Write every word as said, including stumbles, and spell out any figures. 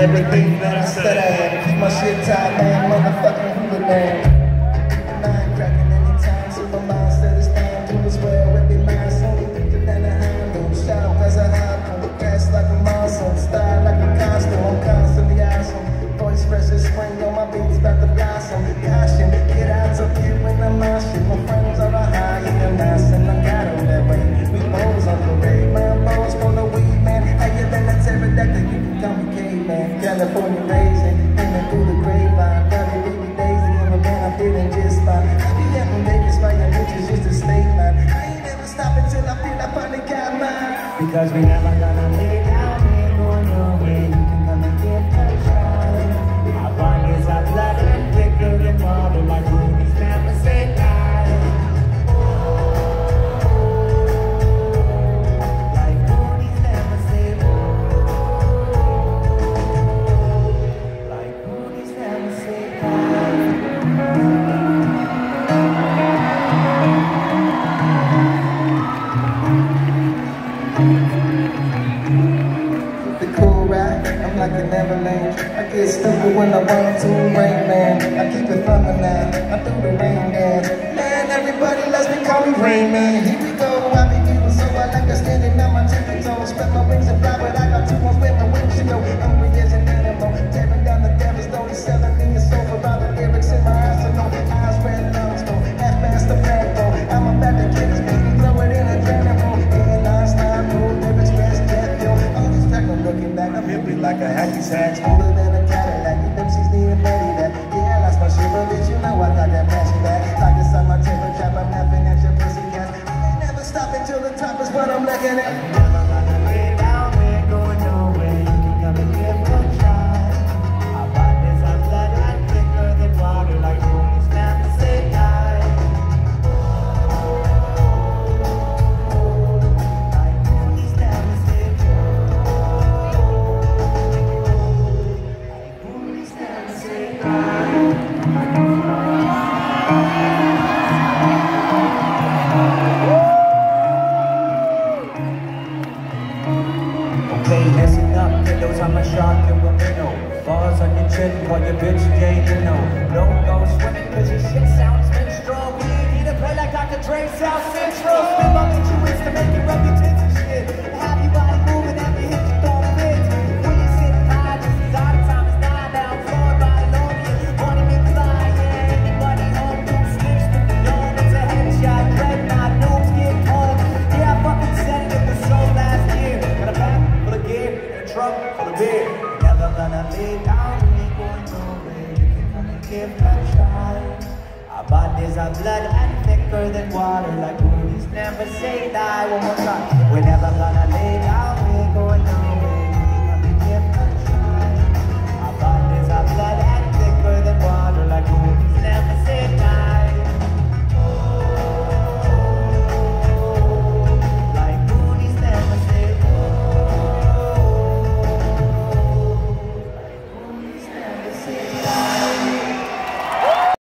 everything that I said I am. Keep my shit tight, man, motherfucking hooligan. Mind cracking anytime, so my mind said it's time to as well. Every mind so thinking that I have no sharp as a harpoon, gas like a monsoon, style like a costume. I'm constantly awesome. Voice fresh as spring on my beats, about to blossom. Caution, get out of here when I'm moshing. My friends are the high, yeah, nice, and I got them that way. We bows on parade, man, bows for the weed, man. Higher than a pterodactyl, you can call me caveman. California raising, hanging through the grapevine. Dirty baby days, and man, I'm feeling just fine. I be out in Vegas, buying bitches just to stay mine. I ain't never stopping till I feel I finally got mine. Because we never gonna lay down, we ain't going nowhere. You can come and get a shot. Our bodies are blood and thicker than water, like movies never say die. Like movies never say like movies never say The cool ride, I'm like an avalanche. I get stupid when I want to rain, man. I keep it thunder now, I do the rain dance. Man, everybody loves me, call me Rain Man. Here we go, I be feeling so I like I'm standing on my tippy toes. Spread my wings and fly, but I got two more with my wings to go. Hungry as an animal, tearing down the devil's door. He's selling me a soul for all the lyrics in my arsenal. Eyes red, lungs full, half-mast the platform. I'm about to get this baby, throw it in a general. Airlines, style, cool, lyrics, fast, jet, fuel. All these track, I'm looking back, I'm hippie like a hacky sack. Smoother than a Cadillac, you Dempsey's needing ready that. Yeah, I lost my shit, but bitch, you know I got that passion back. Like this on my temper trap, I'm laughing at your pussy cats. I ain't never stopping till the top is what I'm looking at. never gonna lay down, we ain't going nowhere. You can come and give a shot. Our bodies are blood and thicker than water, like movies never say die. Like movies never say like movies never say Okay, listen up, kiddos, I'm a shark and we'll minnow. Bars on your chin while your bitch ain't you know. Don't go swimming cause your shit sounds minstrel. We ain't here to play like Doctor Dre, South Central. Spin my bitch you wins to make you rub your tits and shit. Have you body moving, every hit you don't fit. When you're sitting high, just as all the time is nine. Now I'm floored by Lordy, wanting me fly. Yeah, anybody home, do slips with the dome. It's a headshot, dreadnought, gnomes get home. Yeah, I fucking said it, it was so last year. Got a back full of gear, and a truck full of beer. Never gonna lay down, we ain't going nowhere. You can come and give that shot. Our bodies are blood and thicker than water, like movies never say die. One more time. We're never gonna lay